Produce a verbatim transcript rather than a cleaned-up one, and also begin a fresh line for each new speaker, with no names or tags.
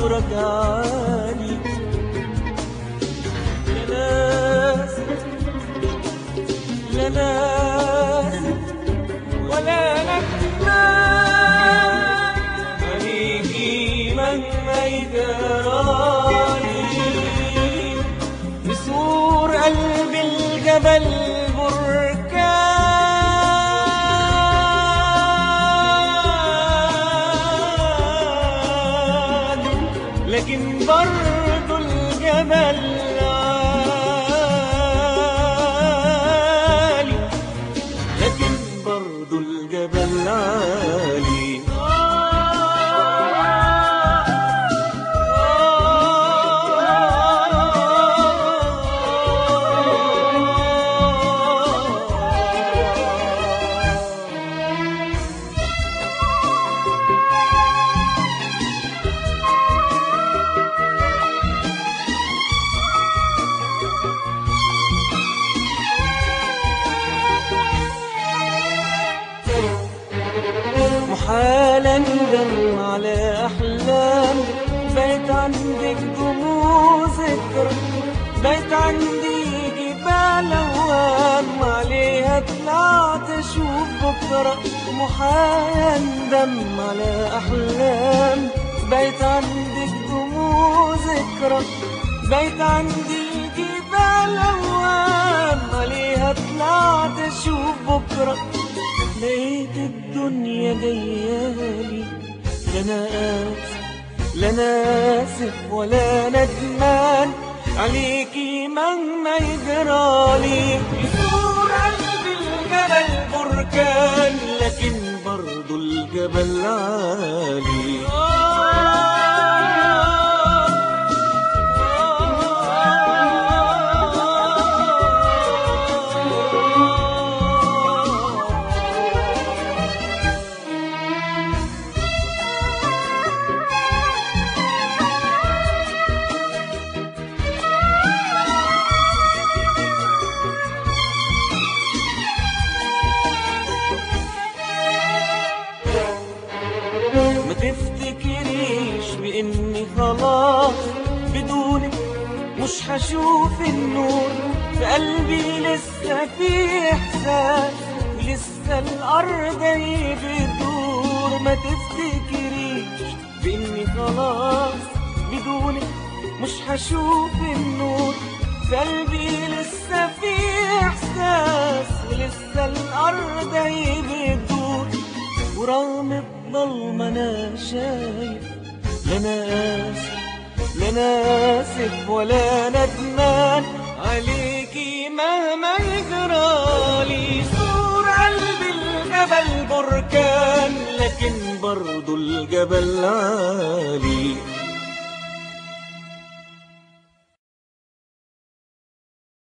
نورك عالي. لا ناس لا ناس ولا ندمان عليكي مهما يجرالي. بسور قلب الجبل بركان، لكن برضو الجبل عالي، لكن برضو الجبل عالي. محالا ندم على أحلام بقت عندك دموع ذكرى، بقت عندي جبال أوهام عليها طلعت أشوف بكرة. محالا ندم على أحلام بقت عندك دموع ذكرى، بقت عندي جبال أوهام عليها طلعت أشوف بكرة. لقيت الدنيا جايالي، لا انا اسف لا انا اسف ولا ندمان عليكي مهما يجرالي. يثور قلب الجبل بركان، لكن برضو الجبل عالي. ما تفتكريش بإني خلاص بدونك مش هشوف النور في قلبي، لسه في إحساس ولسه الأرض بتدور. ما تفتكريش بإني خلاص بدونك مش هشوف النور في قلبي، لسه في إحساس ولسه الأرض بتدور. ورغم الظلمة أنا شايف، لا أنا آسف لا أنا آسف ولا ندمان عليكي مهما يجرالي. سور قلب الجبل بركان، لكن برضو الجبل عالي.